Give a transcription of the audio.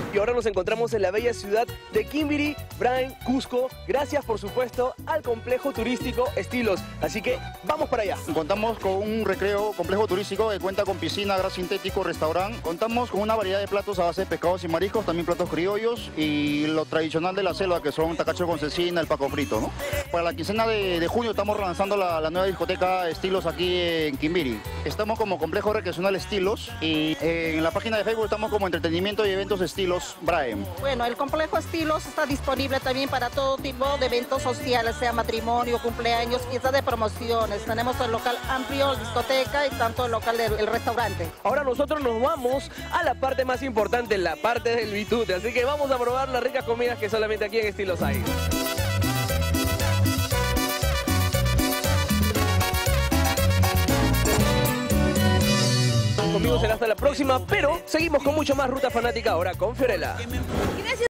y ahora nos encontramos en la bella ciudad de Quimbiri, Braem, Cusco, gracias por supuesto al complejo turístico Estilos. Así que vamos para allá. Contamos con un recreo complejo turístico que cuenta con piscina, gras sintético, restaurante. Contamos con una variedad de platos a base de pescados y mariscos, también platos criollos y lo tradicional de la selva, que son tacacho con cecina, el paco frito, ¿no? Para la quincena de junio estamos lanzando la nueva discoteca Estilos aquí en Quimbiri. Estamos como complejo recreacional Estilos y en la página de Facebook estamos como entretenimiento y eventos Estilos Braem. Bueno, el complejo Estilos está disponible también para todo tipo de eventos sociales, sea matrimonio, cumpleaños, fiestas de promociones. Tenemos el local amplio, discoteca y tanto el local del restaurante. Ahora nosotros nos vamos a la parte más importante, la parte del bitute. Así que vamos a probar las ricas comidas que solamente aquí en Estilos hay. Conmigo será hasta la próxima, pero seguimos con mucho más Ruta Fanática ahora con Fiorella.